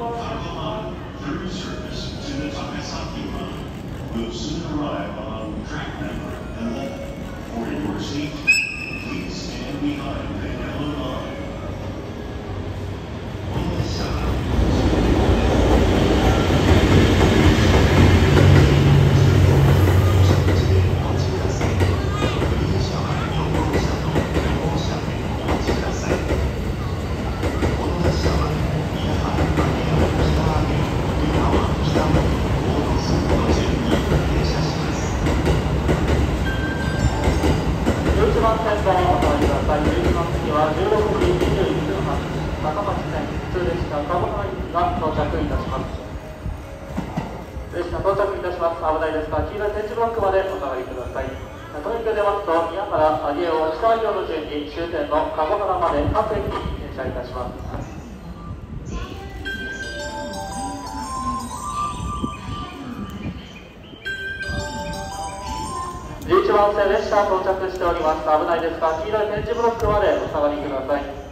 Through service to the Takasaki line will soon arrive on track number 11. For your safety, please stand behind the yellow line. 11番線からお乗りください。11番次は16時21分発、高松線普通列車鴨川行きが到着いたします。列車到着いたします。危ないですが、黄色い点字ブロックまでお下がりください。この勢い出ますと、宮原、上尾、下上尾の順に終点の鴨川まで各駅に停車いたします。11番線列車到着しております。危ないですが、黄色い点字ブロックまでお下がりください。